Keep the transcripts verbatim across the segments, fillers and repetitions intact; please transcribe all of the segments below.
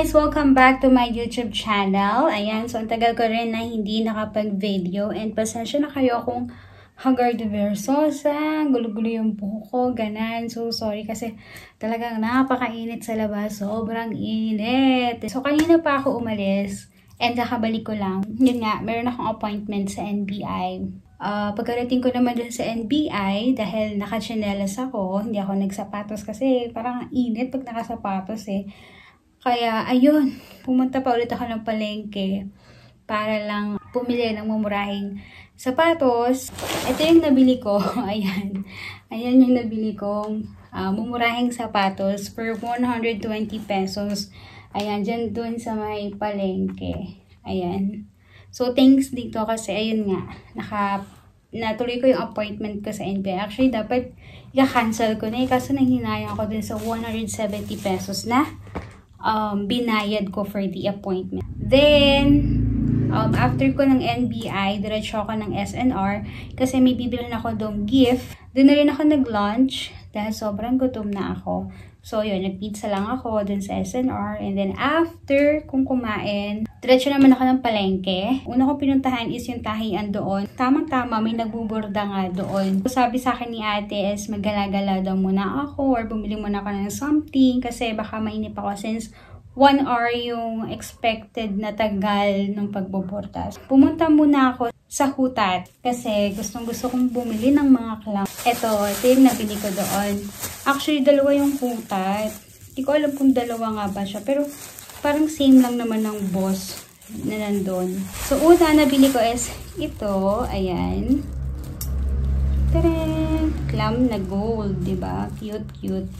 guys! Welcome back to my YouTube channel. Ayan, so ang tagal ko rin na hindi nakapag-video and pasensya na kayo kung haggard versosa, gulo-gulo yung buhok ko, ganan. So, sorry kasi talagang napakainit sa labas. Sobrang init. So, kanina pa ako umalis and nakabalik ko lang. Yun nga, meron akong appointment sa N B I. Uh, pagkarating ko naman dun sa N B I, dahil naka-chinelas ako, hindi ako nagsapatos kasi parang init pag nakasapatos eh. Kaya, ayun, pumunta pa ulit ako ng palengke para lang pumili ng mumurahing sapatos. Ito yung nabili ko. Ayan. Ayan yung nabili kong uh, mumurahing sapatos for one hundred twenty pesos. Ayan, dyan dun sa may palengke. Ayan. So, thanks dito kasi, ayun nga, naka, natuloy ko yung appointment ko sa N B I. Actually, dapat i-cancel ko na eh, kasi nanghinayang ako dun sa one hundred seventy pesos na Um, binayad ko for the appointment. Then, um, after ko ng N B I, diretso ako ng S N R kasi may bibilin ako doong gift. Doon na rin ako nag-lunch dahil sobrang gutom na ako. So, yun, nag-pizza lang ako dun sa S N R. And then, after kung kumain, diretso naman ako ng palengke. Una ko pinuntahan is yung tahian doon. Tamang-tama, may nagbuburda nga doon. So, sabi sa akin ni ate is magala-gala daw muna ako or bumili muna ako ng something kasi baka mainip ako since one hour yung expected na tagal ng pagbuburda. Pumunta muna ako sa Hutat kasi gustong gusto kong bumili ng mga clown. Ito, ito yung nabili ko doon. Actually, dalawa yung Hutat. Hindi ko alam kung dalawa nga ba siya. Pero parang same lang naman ng boss na nandun. So, una nabili ko is ito. Ayan. Tadaan! Clam na gold, diba? Cute, cute.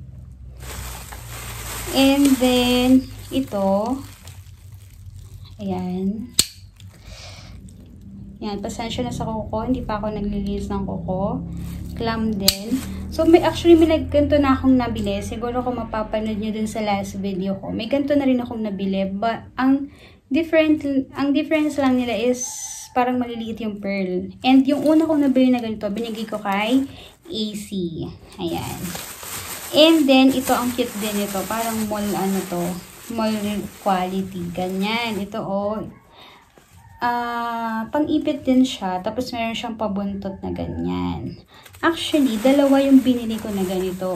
And then, ito. Ayan. Yan, pasensya na sa kuko. Hindi pa ako naglilinis ng kuko. Clam din. So, may, actually, may nagganto na akong nabili. Siguro kung mapapanood nyo dun sa last video ko. May ganto na rin akong nabili. But, ang different, ang difference lang nila is parang maliliit yung pearl. And yung una kong nabili na ganito, binigay ko kay A C. Ayan. And then, ito ang cute din ito. Parang mall, ano to, mall quality. Ganyan. Ito, oh. Uh, pang-ipit din siya. Tapos, meron siyang pabuntot na ganyan. Actually, dalawa yung binili ko na ganito.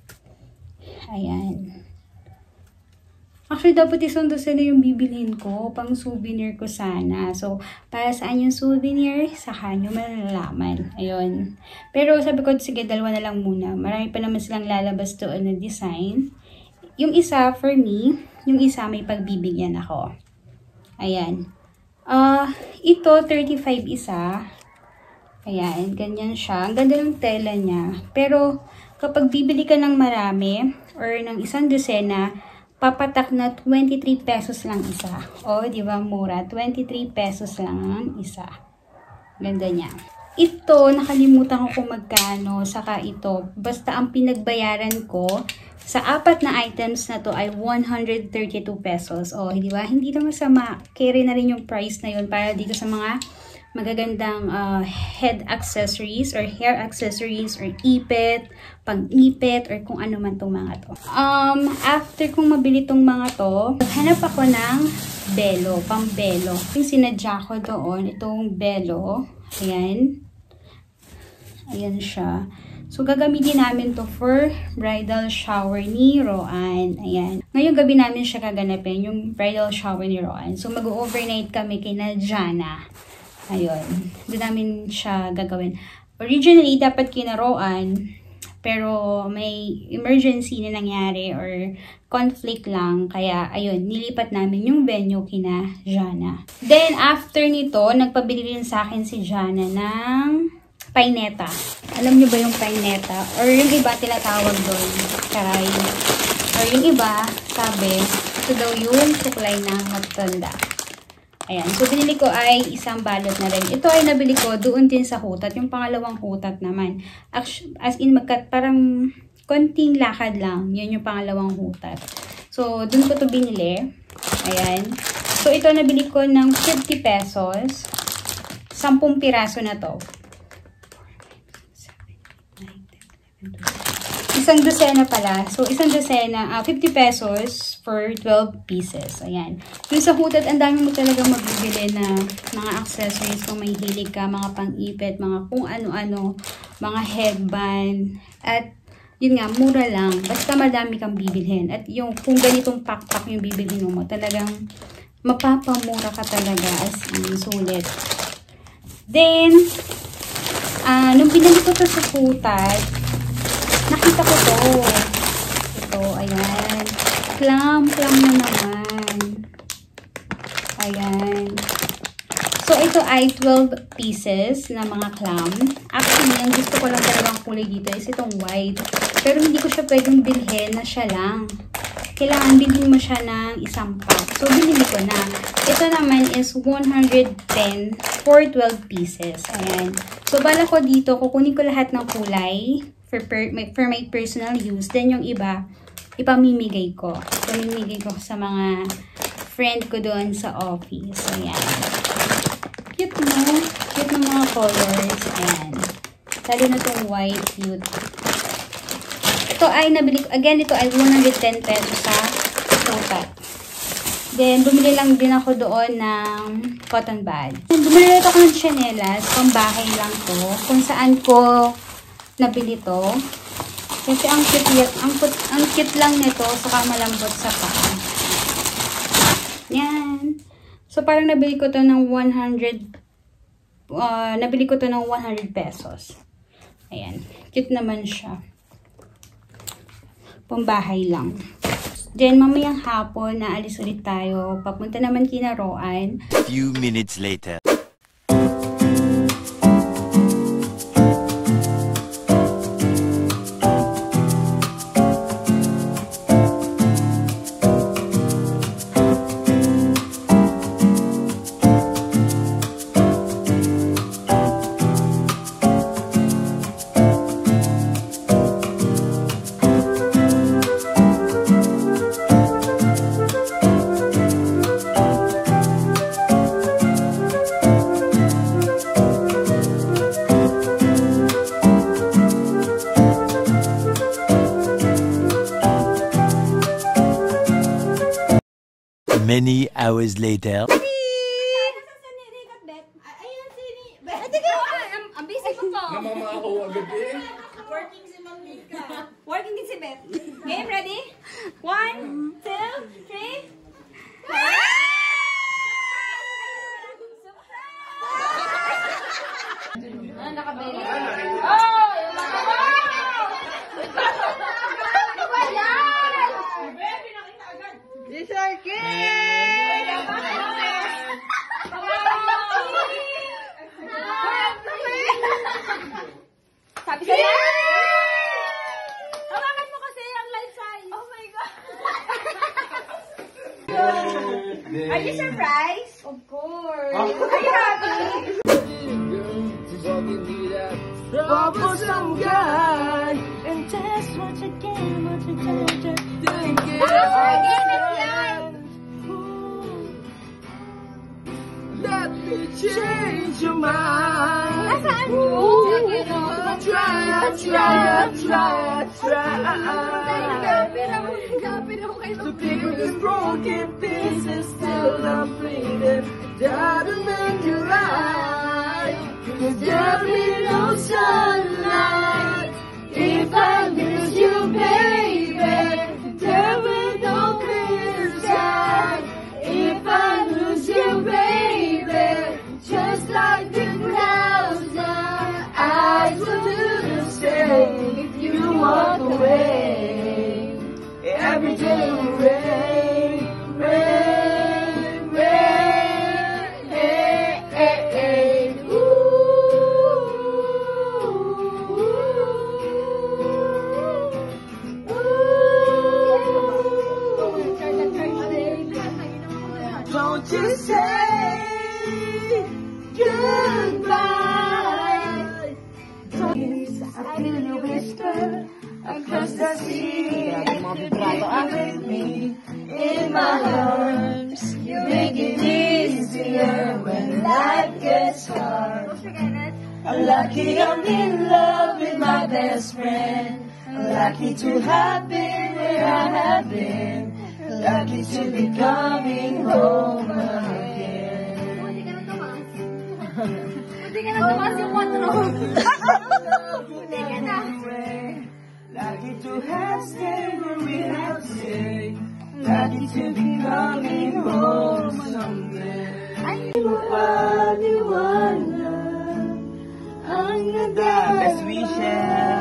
Ayan. Actually, dapat isundo sila yung bibilhin ko. Pang souvenir ko sana. So, para saan yung souvenir? Saka nyo malalaman. Ayun. Pero sabi ko, sige, dalawa na lang muna. Marami pa naman silang lalabas doon na design. Yung isa, for me, yung isa may pagbibigyan ako. Ayan. Uh, ito, thirty-five isa. Ayan, ganyan siya. Ang ganda ng tela niya. Pero, kapag bibili ka ng marami, or ng isang dosena, papatak na twenty-three pesos lang isa. O, di ba mura? twenty-three pesos lang isa. Ganda niya. Ito, nakalimutan ko kung magkano. Saka ito, basta ang pinagbayaran ko sa apat na items na to ay one hundred thirty-two pesos. O, di ba? Hindi na masama. Carry na rin yung price na yun para dito sa mga magagandang uh, head accessories or hair accessories or ipit, pang-ipit or kung ano man tong mga to. Um, after kong mabili tong mga to, hanap ako ng belo, pang belo. Yung sinadya ko doon, itong belo. Ayan. Ayan siya. So, gagamitin namin to for bridal shower ni Roan. Ayan. Ngayong gabi namin siya gaganapin, yung bridal shower ni Roan. So, mag-overnight kami kina Jana. Ayun. Doon namin siya gagawin. Originally, dapat kina Roan, pero may emergency na nangyari or conflict lang. Kaya, ayun, nilipat namin yung venue kina Jana. Then, after nito, nagpabili rin sa akin si Jana ng paineta. Alam niyo ba yung paineta? Or yung iba tinatawag doon, karay. Or yung iba, sabi, ito daw yung suklay ng matanda. Ayan. So, binili ko ay isang balot na rin. Ito ay nabili ko doon din sa Hutat. Yung pangalawang Hutat naman. As in, magkat parang konting lakad lang. Yun yung pangalawang Hutat. So, doon ko to binili. Ayan. So, ito nabili ko ng fifty pesos. sampung piraso na to. Isang dosena pala. So, isang dosena, uh, fifty pesos for twelve pieces. Ayan. Yung sa hudad, ang dami mo talaga mabibili na mga accessories kung may hilig ka, mga pang-ipit, mga kung ano-ano, mga headband. At yun nga, mura lang. Basta madami kang bibilhin. At yung kung ganitong pack-pack yung bibilhin mo, talagang mapapamura ka talaga as in sulit. Then, uh, nung binili ko to sa hutad, nakita ko to. Ito, ayan. Clam, clam na naman. Ayan. So, ito ay twelve pieces na mga clam. Actually, ang gusto ko lang talagang kulay dito is itong white. Pero hindi ko siya pwedeng bilhin na siya lang. Kailangan bilhin mo siya ng isang pack. So, binili ko na. Ito naman is one hundred ten for twelve pieces. Ayan. So, bala ko dito, kukunin ko lahat ng kulay for, per, for my personal use. Then, yung iba, ipamimigay ko. Ipamimigay ko sa mga friend ko doon sa office. Ayan. Cute mo. Cute ng mga colors. Ayan. Lalo na itong white. Cute. Ito ay nabili ko. Again, ito ay one hundred ten pesos sa total. Then, bumili lang din ako doon ng cotton bag. Bumili ako ng chanelas. Pambahay lang to. Kung saan ko nabili to. Kasi ang cute, ang, ang cute lang nito, saka malambot sa paa. Yan. So, parang nabili ko to ng one hundred, uh, nabili ko to ng one hundred pesos. Ayan. Cute naman siya. Pambahay lang. Then, mamayang hapon, naalis ulit tayo. Papunta naman kina Roan. Few minutes later. Many hours later. Ang busy ko po. Namamahaw agad eh. Working si Ma'am Mika. Working din si Beth. Game ready? One, two, three. Ah, nakabili. Oh! Yung mga ano ba yan? This are Sabi sa'yo! Hawakan mo kasi ang life size. Oh my God! Are you surprised? Of course. Are you happy? For some guy And just once again, once again, thinking let me change your mind. Nasaan yun? Try, I try, I try, I try. To pick up these broken pieces till I'm bleeding. Diamond in your eye. Cause there'll be no sunlight if I lose you, baby. There will no clear sky if I lose you, baby. Just like the clouds, our eyes will do the same if you walk away. Every day will rain, rain, rain, hey, hey, hey. Ooh, ooh. Don't you say goodbye. I feel you whisper across the sea. With me in my arms, you make it easier when life gets hard. I'm lucky I'm in love with my best friend. I'm lucky to have been where I have been. lucky to be coming home again. Hindi ka na tumas yung kwatro. Hindi ka na. Lucky to have stayed where we have stayed. Lucky to be coming home someday. Ay, mapaniwala ang nagdaan. Best wishes.